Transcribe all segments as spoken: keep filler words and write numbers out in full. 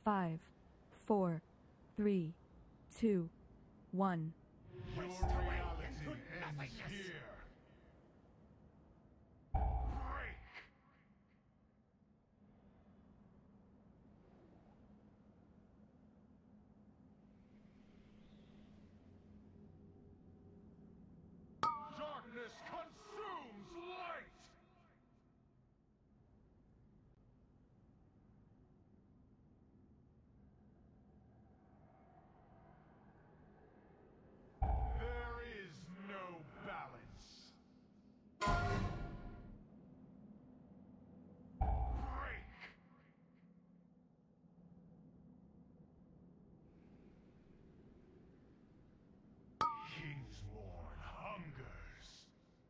Five, four, three, two, one. Your reality ends here. Break! Darkness consumes light! There is no balance. Break! Kingsborn hungers.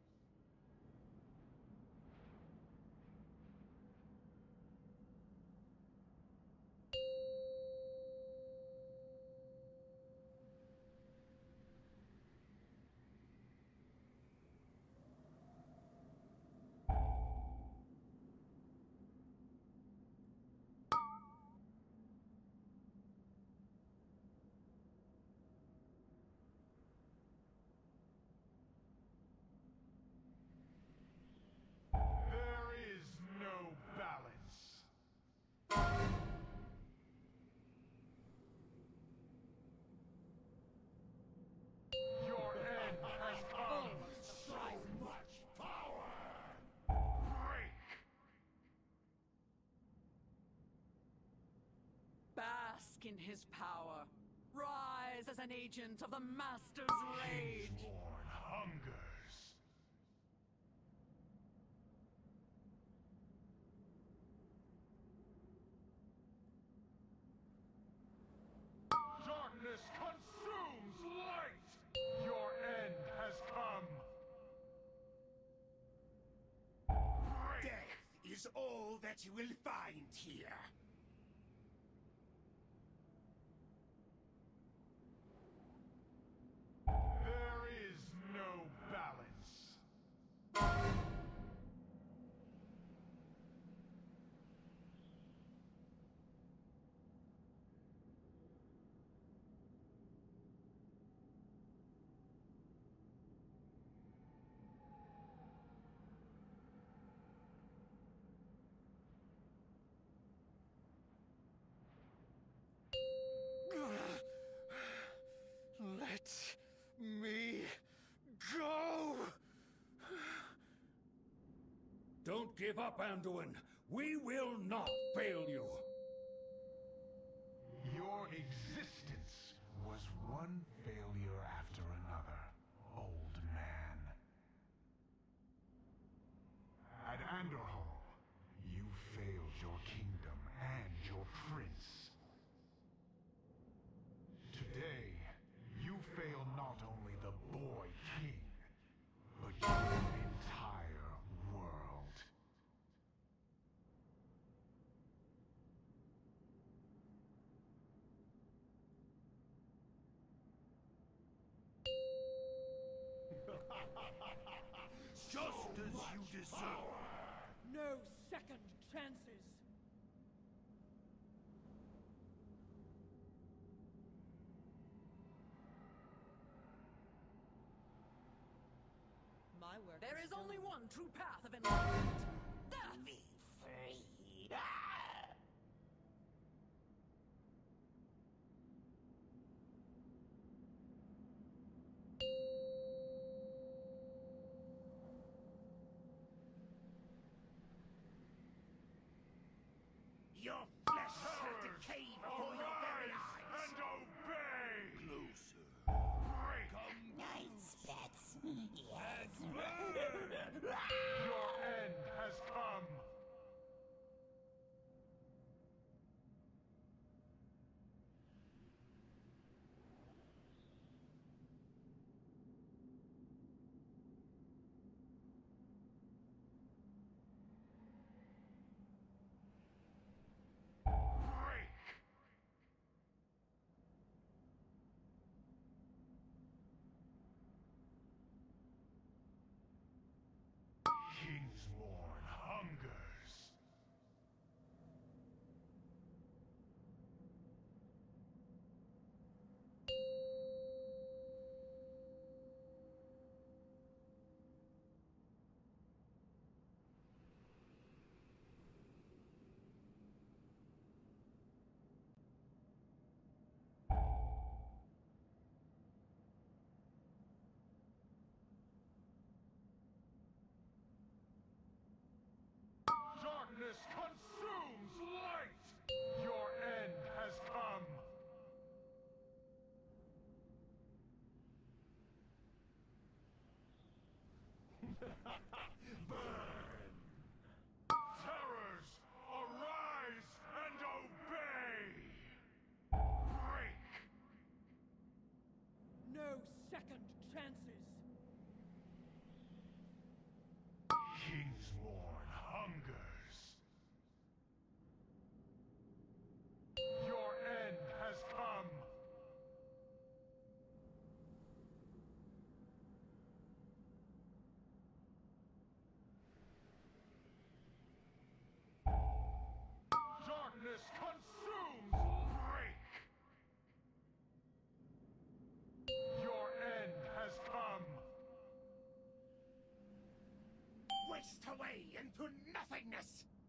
There is no balance. Your end has come. So much power. Break. Bask in his power. Rise as an agent of the Master's rage. Kingsborn hungers. Darkness consumes light! Your end has come! Break. Death is all that you will find here. There is no balance. Let me go! Don't give up, Anduin. We will not fail you. Your existence was one failure after another, old man. At Anderhall, you failed your kingdom and your prince. Today, you fail not only the boy king, but your entire world. Just as you deserve. No second chances. My work. There is only one true path of enlightenment. Death. Be free. Your flesh shall decay before your very eyes. And obey! Closer. Break! Night spats. Yes. Your end has Burn! Terrors, arise and obey! Break! No second chances! Kingsborn hungers. Your end has come. Darkness consumes. Break. Your end has come. Waste away into nothingness!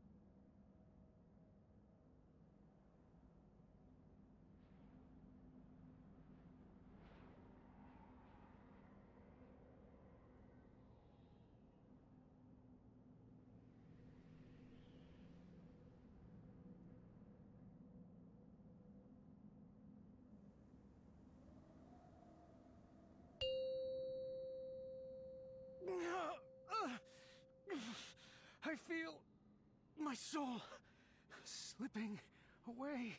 I feel my soul slipping away.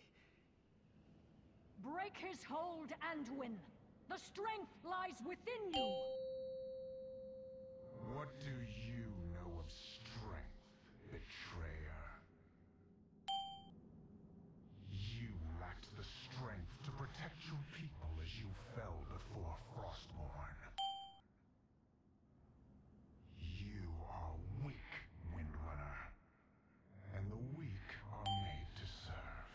Break his hold, Anduin. The strength lies within you. What do you know of strength, betrayer? You lacked the strength to protect your people as you fell before Frostmourne. You are weak, Windrunner, and the weak are made to serve.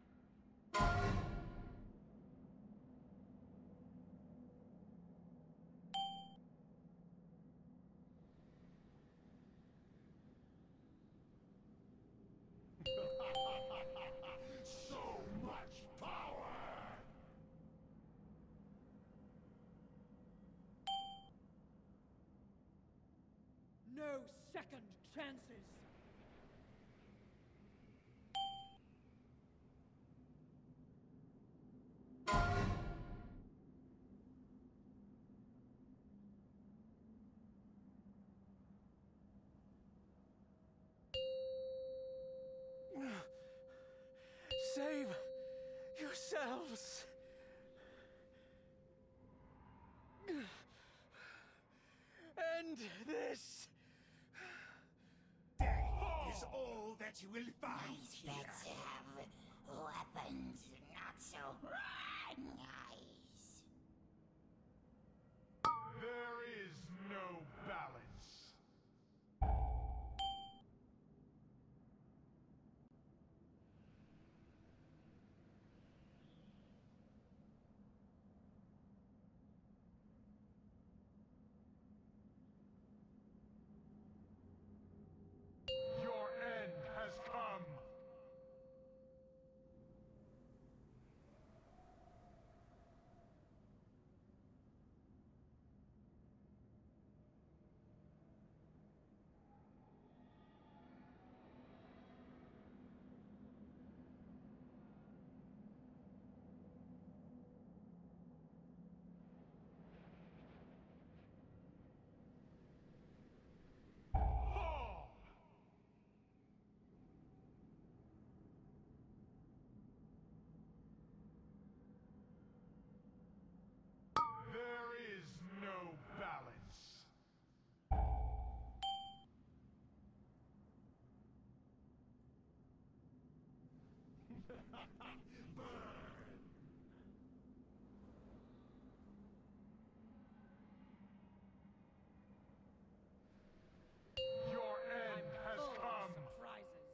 So much power! No second chances! Save yourselves! End this! Death is all that you will find here. Let's have weapons, not so nice. There is no balance. Your end has come. Fall! There is no balance. Burn! Your end has Full of come. surprises.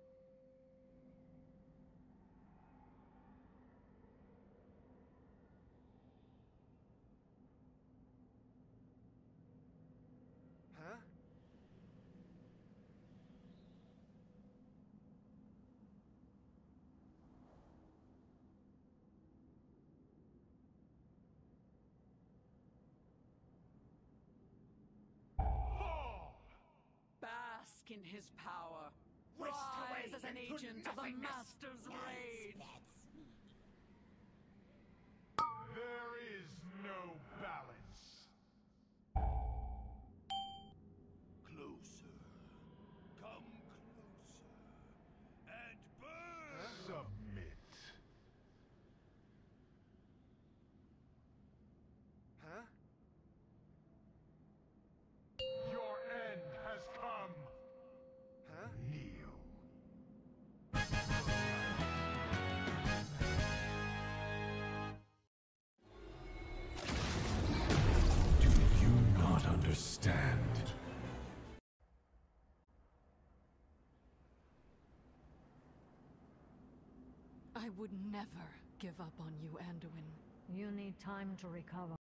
Huh? Fall! Bask in his power. Waste away Rise as an into agent of the nothingness. Master's Nice, rage. that's me. There is no balance. I would never give up on you, Anduin. You need time to recover.